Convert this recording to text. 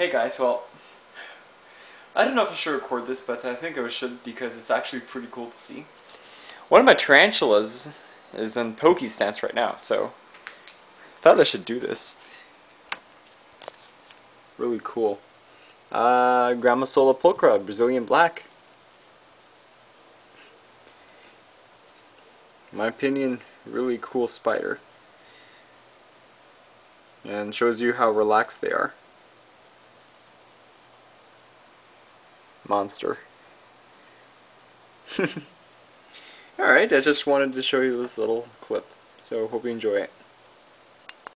Hey guys, well, I don't know if I should record this, but I think I should because it's actually pretty cool to see. One of my tarantulas is in pokey stance right now, so I thought I should do this. Really cool. G.Pulchra, Brazilian black. In my opinion, really cool spider. And shows you how relaxed they are. Monster. Alright, I just wanted to show you this little clip, so hope you enjoy it.